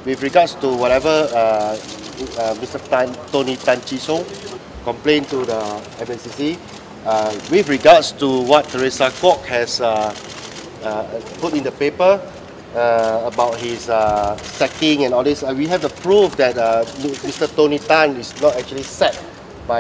with regards to whatever Mr. Tony Tan Chee Song complained to the MNCC, with regards to what Teresa Kwok has put in the paper about his sacking and all this, we have the proof that Mr. Tony Tan is not actually sacked by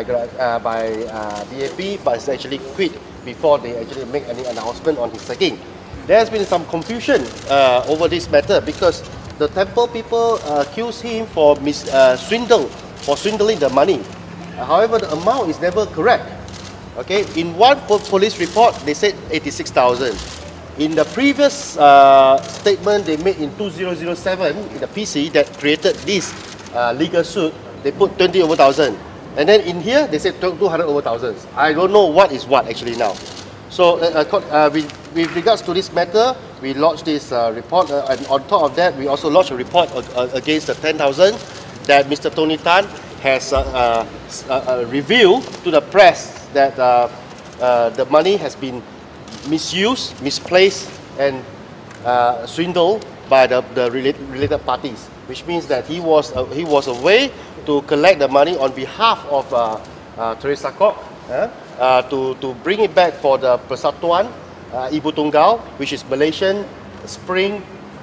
DAP, but is actually quit before they actually make any announcement on his sacking. There has been some confusion over this matter because the temple people accuse him for swindling the money. However, the amount is never correct. Okay, in one police report, they said 86,000. In the previous statement they made in 2007 in the PC that created this legal suit, they put 20 over thousand. And then in here, they said 200 over thousands. I don't know what is what actually now. So with regards to this matter, we lodged this report, and on top of that, we also lodged a report against the 10,000 that Mr. Tony Tan has revealed to the press that the money has been misused, misplaced, and swindled by the related parties, which means that he was a way to collect the money on behalf of Teresa Kwok to bring it back for the Persatuan Ibu Tunggal, which is Malaysian Spring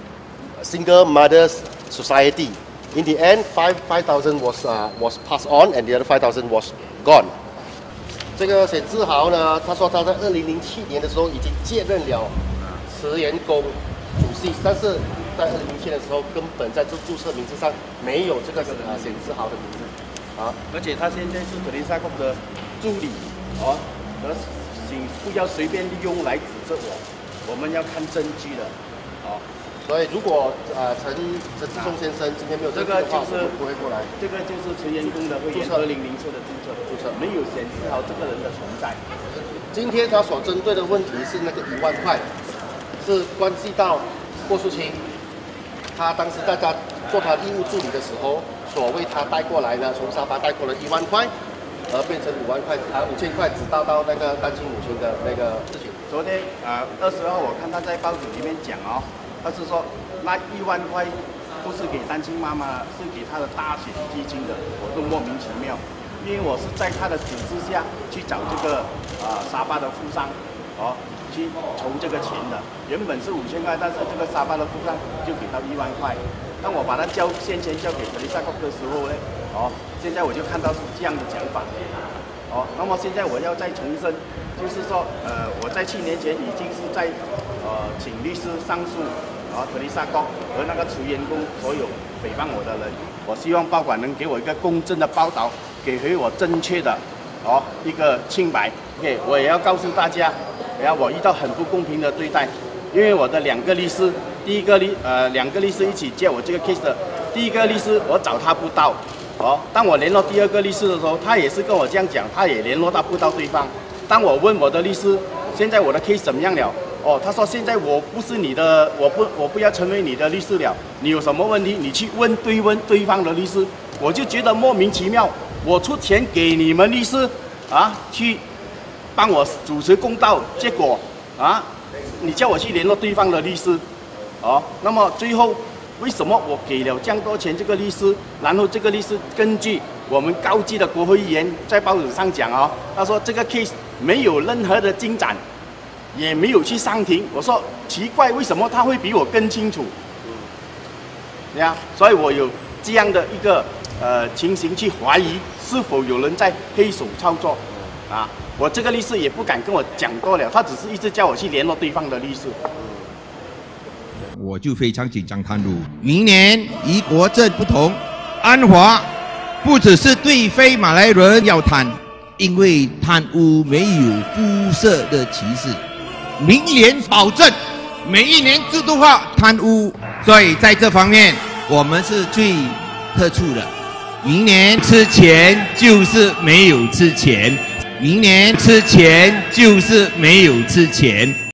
Single Mothers Society. In the end, 5,000 was passed on, and the other 5,000 was gone. 这个沈志豪呢，他说他在2007年的时候已经接任了慈延宫主席，但是在2007年的时候根本在注册名字上没有这个沈志豪的名字啊， 而且他现在是Teresa Kwok的助理哦，请不要随便利用来指责我们要看证据的哦。 所以如果陈志忠先生今天没有证据的话，我们不会过来。 这个就是慈延宫的会员2007的注册，没有显示好这个人的存在。 今天他所针对的问题是那个1万块，是关系到郭淑清，他当时在他做他义务助理的时候，所为他带过来的，从沙巴带过来1万块，而变成5万块5000块，只到那个单亲母亲的那个事情。 昨天20号我看他在报纸里面讲哦。他是说，那1万块不是给单亲妈妈，是给他的大选基金的，我都莫名其妙。因为我是在他的指示下去找这个沙巴的富商，哦，去筹这个钱的。原本是5000块，但是这个沙巴的富商就给到1万块。当我把他先前交给Teresa Kwok的时候呢，哦，现在我就看到是这样的讲法。哦，那么现在我要再重申，就是说，我在7年前已经是在请律师上诉。Teresa Kwok和那个慈延宫所有诽谤我的人，我希望报馆能给我一个公正的报道，给回我正确的一个清白。OK， 我也要告诉大家，我遇到很不公平的对待，因为我的2个律师，2个律师一起接我这个 case 的，第一个律师我找他不到，当我联络第2个律师的时候，他也是跟我这样讲，他也联络不到对方。当我问我的律师，现在我的 case 怎么样了？他说现在我不是你的，我不要成为你的律师了。你有什么问题，你去问对方的律师。我就觉得莫名其妙，我出钱给你们律师去帮我主持公道，结果你叫我去联络对方的律师，那么最后为什么我给了这样多钱这个律师，然后这个律师根据我们高级的国会议员在报纸上讲他说这个 case 没有任何的进展。也没有去上庭，我说奇怪，为什么他会比我更清楚？所以我有这样的一个情形去怀疑是否有人在黑手操作我这个律师也不敢跟我讲多了，他只是一直叫我去联络对方的律师。 我就非常紧张贪污。明年与国政不同，安华不只是对非马来人要贪，因为贪污没有肤色的歧视。明年保证每一年制度化贪污，所以在这方面我们是最特殊的。明年吃钱就是没有吃钱，明年吃钱就是没有吃钱。